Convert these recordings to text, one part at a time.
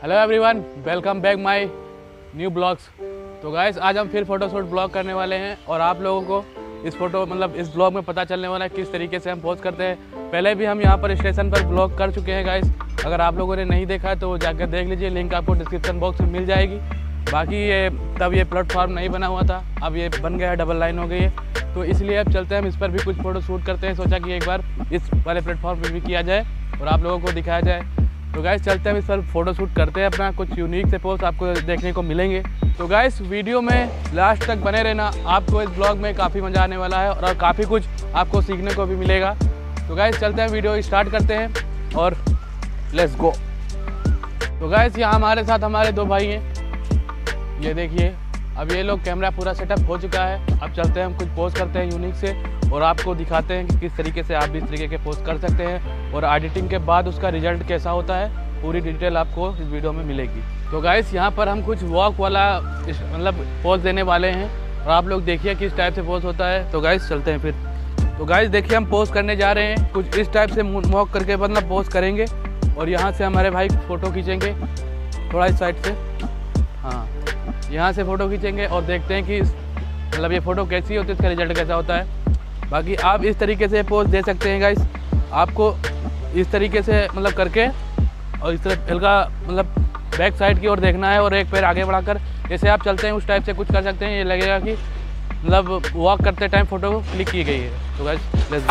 Hello everyone, welcome back my new blogs. तो guys आज हम फिर फोटोशूट ब्लॉग करने वाले हैं और आप लोगों को इस ब्लॉग में पता चलने वाला है किस तरीके से हम पोस्ट करते हैं। पहले भी हम यहाँ पर स्टेशन पर ब्लॉग कर चुके हैं गाइस। अगर आप लोगों ने नहीं देखा है तो जाकर देख लीजिए, लिंक आपको डिस्क्रिप्शन बॉक्स में मिल जाएगी। बाकी तब ये प्लेटफॉर्म नहीं बना हुआ था, अब ये बन गया है, डबल लाइन हो गई है, तो इसलिए अब चलते हैं हम इस पर भी कुछ फ़ोटो शूट करते हैं। सोचा कि एक बार इस वाले प्लेटफॉर्म पर भी किया जाए और आप लोगों को दिखाया जाए। तो गाइस चलते हैं हम इस पर फ़ोटो शूट करते हैं अपना। कुछ यूनिक से पोस्ट आपको देखने को मिलेंगे। तो गाइस वीडियो में लास्ट तक बने रहना, आपको इस ब्लॉग में काफ़ी मज़ा आने वाला है और काफ़ी कुछ आपको सीखने को भी मिलेगा। तो गाइस चलते हैं, वीडियो स्टार्ट करते हैं और लेट्स गो। तो गाइस यहाँ हमारे साथ हमारे दो भाई हैं, ये देखिए। अब ये लोग कैमरा पूरा सेटअप हो चुका है। अब चलते हैं हम कुछ पोस्ट करते हैं यूनिक से और आपको दिखाते हैं कि किस तरीके से आप भी इस तरीके के पोस्ट कर सकते हैं और एडिटिंग के बाद उसका रिजल्ट कैसा होता है, पूरी डिटेल आपको इस वीडियो में मिलेगी। तो गाइस यहाँ पर हम कुछ वॉक वाला पोस्ट देने वाले हैं और आप लोग देखिए किस टाइप से पोस्ट होता है। तो गाइस चलते हैं फिर। तो गाइस देखिए हम पोस्ट करने जा रहे हैं, कुछ इस टाइप से वॉक करके पोस्ट करेंगे और यहाँ से हमारे भाई फ़ोटो खींचेंगे थोड़ा इस साइड से, हाँ यहाँ से फ़ोटो खींचेंगे और देखते हैं कि ये फ़ोटो कैसी होती है, इसका रिजल्ट कैसा होता है। बाकी आप इस तरीके से पोस्ट दे सकते हैं गाइस। आपको इस तरीके से करके और इस तरह हल्का बैक साइड की ओर देखना है और एक पैर आगे बढ़ाकर जैसे आप चलते हैं उस टाइप से कुछ कर सकते हैं। ये लगेगा कि वॉक करते टाइम फ़ोटो क्लिक की गई है। तो गाइस लेट्स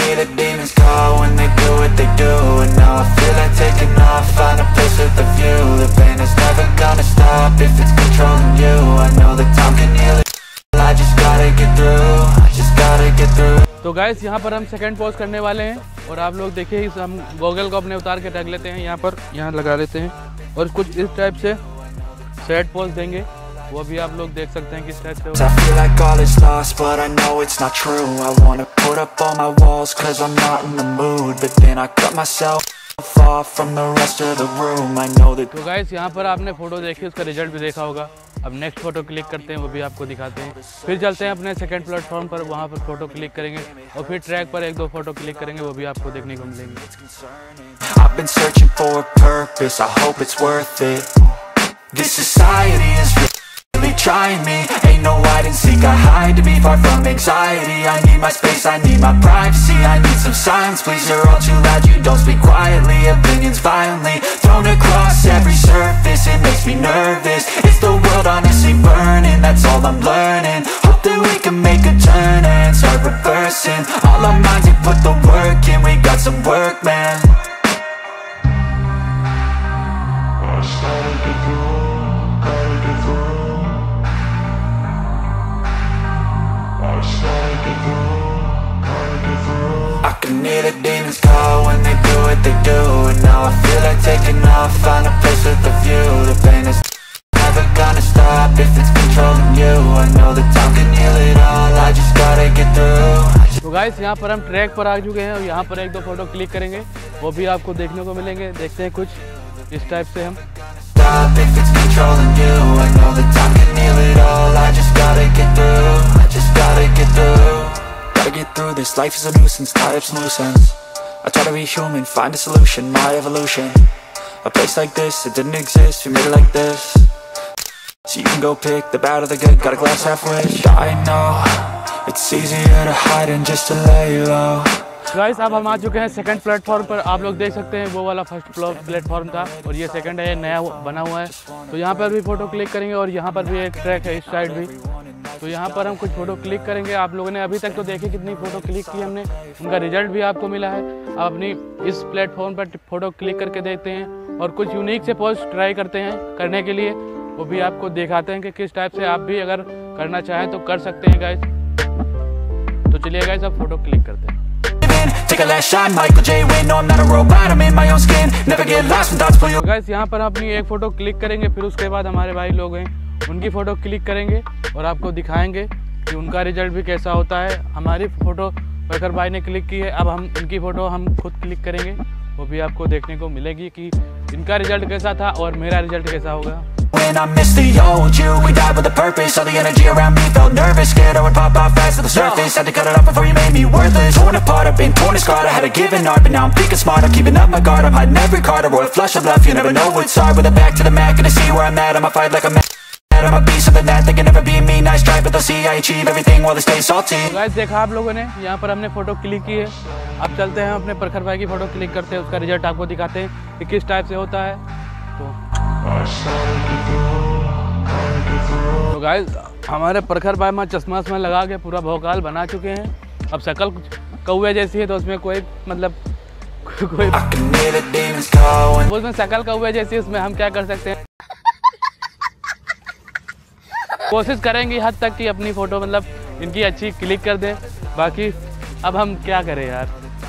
गो। तो गाइस यहाँ पर हम सेकंड पोस्ट करने वाले हैं और आप लोग देखिए, हम गॉगल को अपने उतार के रख लेते हैं, यहाँ लगा लेते हैं और कुछ इस टाइप से सेट पोस्ट देंगे, वो भी आप लोग देख सकते हैं किस टाइप से। तो गाइस यहाँ पर आपने फ़ोटो देखी, उसका रिजल्ट भी देखा होगा। अब नेक्स्ट फ़ोटो क्लिक करते हैं, वो भी आपको दिखाते हैं। फिर चलते हैं अपने सेकंड प्लेटफॉर्म पर, वहाँ पर फ़ोटो क्लिक करेंगे और फिर ट्रैक पर एक दो फ़ोटो क्लिक करेंगे, वो भी आपको देखने को मिलेंगे। Trying me, ain't no hide and seek, I hide to be far from anxiety. I need my space, I need my privacy, I need some silence, please, you're all too loud, you don't speak quietly. Opinions violently thrown across every surface, it makes me nervous. It's the world honestly burning, that's all I'm learning. Hope that we can make a turn and start reversing all our minds and put the work in, we got some work, man. I can hear the demons call when they do what they do, and now I feel like taking off, find a place with a view. The pain is never gonna stop if it's controlling you. I know that time can heal it all, I just gotta get through. तो guys यहाँ पर हम track पर आ चुके हैं और यहाँ पर एक दो फोटो क्लिक करेंगे, वो भी आपको देखने को मिलेंगे। देखते हैं कुछ इस टाइप से हम। If it's controlling you, I know that time can heal it all. I just gotta get through, I just gotta get through. Gotta get through this, life is a nuisance, tie up some loose ends. I try to be human, find a solution, my evolution. A place like this, it didn't exist, we made it like this. So you can go pick the bad or the good, got a glass half wish. I know, it's easier to hide than just to lay low. Guys अब हम आ चुके हैं second platform पर। आप लोग देख सकते हैं वो वाला फर्स्ट प्लेटफॉर्म था और ये सेकंड है, नया बना हुआ है। तो यहाँ पर भी फ़ोटो क्लिक करेंगे और यहाँ पर भी एक ट्रैक है, इस साइड भी। तो यहाँ पर हम कुछ फ़ोटो क्लिक करेंगे। आप लोगों ने अभी तक तो देखे कितनी फ़ोटो क्लिक की हमने, उनका रिजल्ट भी आपको मिला है। अब अपनी इस प्लेटफॉर्म पर फ़ोटो क्लिक करके देखते हैं और कुछ यूनिक से पोस्ट ट्राई करते हैं करने के लिए, वो भी आपको दिखाते हैं कि किस टाइप से आप भी अगर करना चाहें तो कर सकते हैं गाइस। तो चलिए गाइस अब फ़ोटो क्लिक करते हैं। Take a last shot, Michael J. Win, no I'm not a robot, I'm in my own skin. Never get lost when thoughts pull you. Guys यहाँ पर अपनी एक फ़ोटो क्लिक करेंगे, फिर उसके बाद हमारे भाई लोग हैं उनकी फ़ोटो क्लिक करेंगे और आपको दिखाएंगे कि उनका रिजल्ट भी कैसा होता है। हमारी फ़ोटो प्रखर भाई ने क्लिक की है, अब हम उनकी फ़ोटो हम खुद क्लिक करेंगे, वो भी आपको देखने को मिलेगी कि इनका रिजल्ट कैसा था और मेरा रिजल्ट कैसा होगा। When I miss the old you, we died with a purpose. All the energy around me felt nervous, scared I would pop out fast to the surface. Had to cut it off before you made me worthless. Torn apart, I've been torn and scarred. I had a given art, but now I'm thinking smart. I'm keeping up my guard, I'm hiding every card. A royal flush of love, you never know what's hard. With a back to the mat, gonna see where I'm at. I'ma fight like a man, I'ma be something that they can never be me. Nice try, but they'll see I achieve everything while they stay salty. Guys देखा आप लोगों ने, यहाँ पर हमने photo click की है। अब चलते हैं अपने प्रखर भाई की फ़ोटो क्लिक करते हैं, उसका रिजल्ट आपको दिखाते हैं कि किस टाइप से होता है। तो गाइस हमारे प्रखर भाई में चश्मा वश्मा लगा के पूरा भौकाल बना चुके हैं। अब शक्ल कौवे जैसी है तो उसमें कोई मतलब कोई उसमें शक्ल कौवे जैसी है, उसमें हम क्या कर सकते हैं। कोशिश करेंगे हद तक कि अपनी फ़ोटो मतलब इनकी अच्छी क्लिक कर दें। बाकी अब हम क्या करें यार।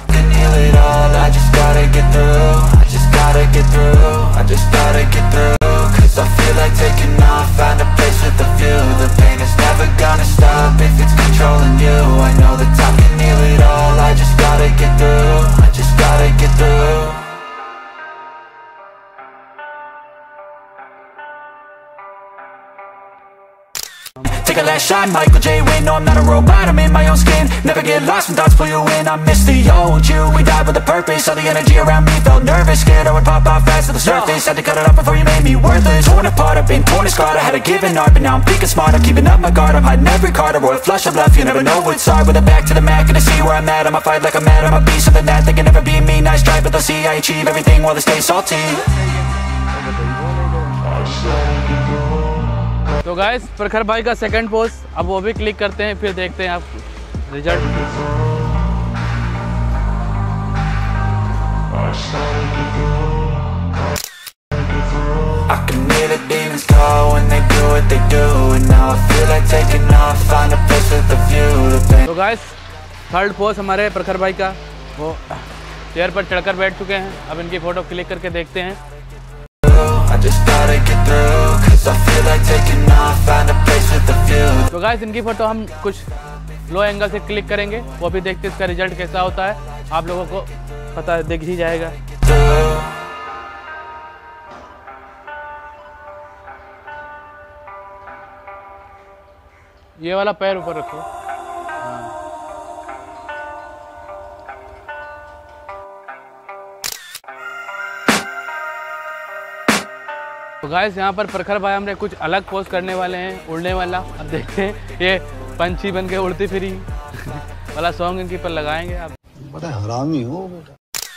Take a last shot, Michael J. Win. No, I'm not a robot, I'm in my own skin. Never get lost when thoughts pull you in. I miss the old you, we died with a purpose. All the energy around me felt nervous, scared I would pop out fast to the surface. Had to cut it off before you made me worthless. Torn apart, I've been torn and scarred. I had a given art, but now I'm thinking smart. I'm keeping up my guard, I'm hiding every card. A royal flush of love, you never know what's hard. With a back to the mat, gonna see where I'm at. I'ma fight like a mad, I'ma be something that they can never be me. Nice try, but they'll see I achieve everything while they stay salty. तो guys Prakhar भाई का second post अब वो भी click करते हैं, फिर देखते हैं आप रिजल्ट। तो गाइस थर्ड पोस्ट हमारे प्रखर भाई का, वो चेयर पर चढ़कर बैठ चुके हैं। अब इनकी फ़ोटो क्लिक करके देखते हैं। तो गाइस इनकी फ़ोटो हम कुछ लो एंगल से क्लिक करेंगे, वो भी देखते हैं इसका रिजल्ट कैसा होता है। आप लोगों को पता दिख ही जाएगा। ये वाला पैर ऊपर रखो। तो गाइस यहाँ पर प्रखर भाई हमने कुछ अलग पोस्ट करने वाले हैं, उड़ने वाला। अब देखते हैं ये पंछी बन के उड़ती फिरी वाला सॉन्ग इनके पर लगाएंगे। आप बड़ा हरामी हो बेटा।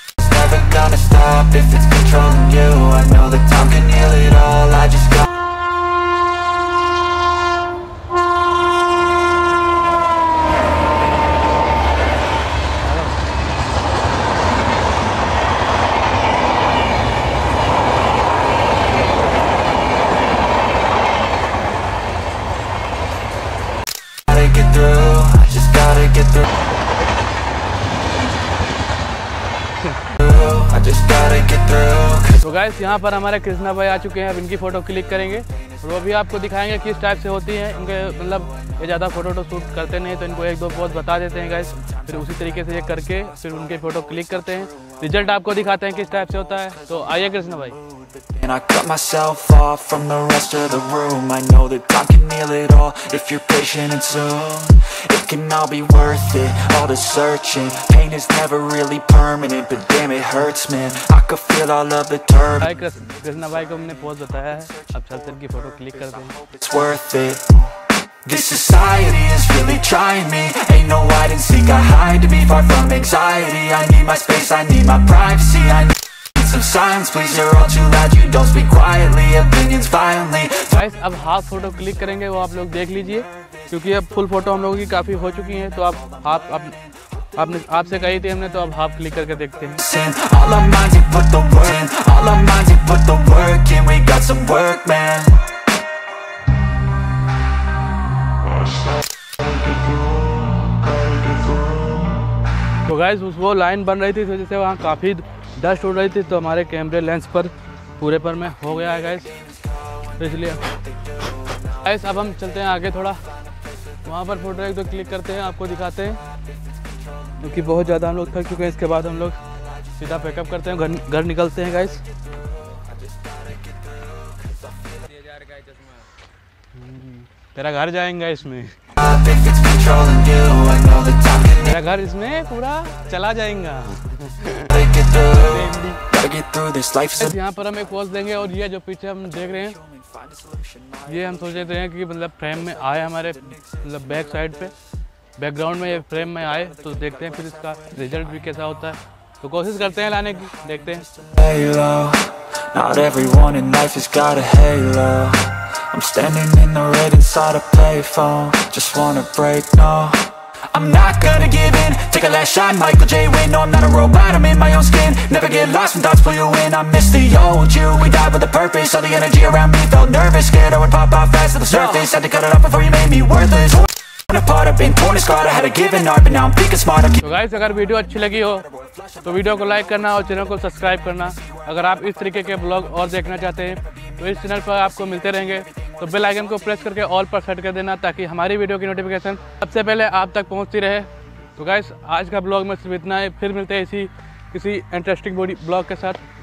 तो गाइस यहाँ पर हमारे कृष्णा भाई आ चुके हैं। अब इनकी फ़ोटो क्लिक करेंगे और वो भी आपको दिखाएंगे किस टाइप से होती है। इनके मतलब ये ज़्यादा फ़ोटो शूट करते नहीं, तो इनको एक दो पोस्ट बता देते हैं गाइस, फिर उसी तरीके से ये करके फिर उनकी फ़ोटो क्लिक करते हैं, रिजल्ट आपको दिखाते हैं किस टाइप से होता है। तो आइए कृष्णा भाई। And I cut myself off from the rest of the room. I know that time can heal it all if you're patient and soon it can all be worth it, all the searching. Pain is never really permanent, but damn it hurts, man. I could feel all of the turbulence. Krishna भाई को हमने post बताया है, अब चलते इनकी photo click करते हैं। It's worth it. This society is really trying me. Ain't no hide and seek, I hide to be far from anxiety. I need my space, I need my privacy. I need some silence, please. You're all too loud, you don't speak quietly. Opinions violently. Guys अब half photo click करेंगे, वो आप लोग देख लीजिए, क्योंकि अब full photo हम लोगों की काफ़ी हो चुकी हैं। तो आप हाफ आपने आपसे कही थी हमने, तो अब हाफ क्लिक करके देखते हैं। All our minds, we put the work in. All our minds, we put the work in. We got some work, man. तो गाइस वो लाइन बन रही थी, इस वजह से वहाँ काफ़ी डस्ट उड़ रही थी, तो हमारे कैमरे लेंस पर पूरे पर में हो गया है गाइस, तो इसलिए गाइस अब हम चलते हैं आगे थोड़ा, वहाँ पर फोटो एक दो क्लिक करते हैं, आपको दिखाते हैं, क्योंकि बहुत ज़्यादा हम लोग थक चुके हैं। इसके बाद हम लोग सीधा पैकअप करते हैं, घर निकलते हैं गाइस। तेरा घर जाएगा इसमें, If it's controlling you, I know the time can तेरा घर इसमें पूरा चला जाएगा। gotta get through this life is a यहाँ पर हम एक पोज देंगे और ये जो पीछे हम देख रहे हैं find a solution. ये हम सोच रहे हैं कि मतलब फ्रेम में आए हमारे मतलब बैक साइड पे बैकग्राउंड में ये फ्रेम में आए तो देखते हैं फिर इसका रिजल्ट भी कैसा होता है, तो कोशिश करते हैं लाने की, देखते हैं। Halo, not everyone in life has got a halo. I'm standing in the red inside a payphone. Just wanna break, no. I'm not gonna give in. Take a last shot, Michael J. Win. No, I'm not a robot, I'm in my own skin. Never get lost when thoughts pull you in. I miss the old you. We died with a purpose. All the energy around me felt nervous. Scared I would pop off fast to the surface. Had to cut it off before you made me worthless. Torn apart, I've been torn and scarred. I had a given art, but now I'm thinking smart. I'm तो guys अगर video अच्छी लगी हो तो video को like करना और channel को सब्सक्राइब करना। अगर आप इस तरीके के ब्लॉग और देखना चाहते हैं तो इस चैनल पर आपको मिलते रहेंगे, तो बेल आइकन को प्रेस करके ऑल पर सेट कर देना ताकि हमारी वीडियो की नोटिफिकेशन सबसे पहले आप तक पहुंचती रहे। तो गाइस आज का ब्लॉग में सिर्फ इतना है, फिर मिलते हैं इसी किसी इंटरेस्टिंग ब्लॉग के साथ।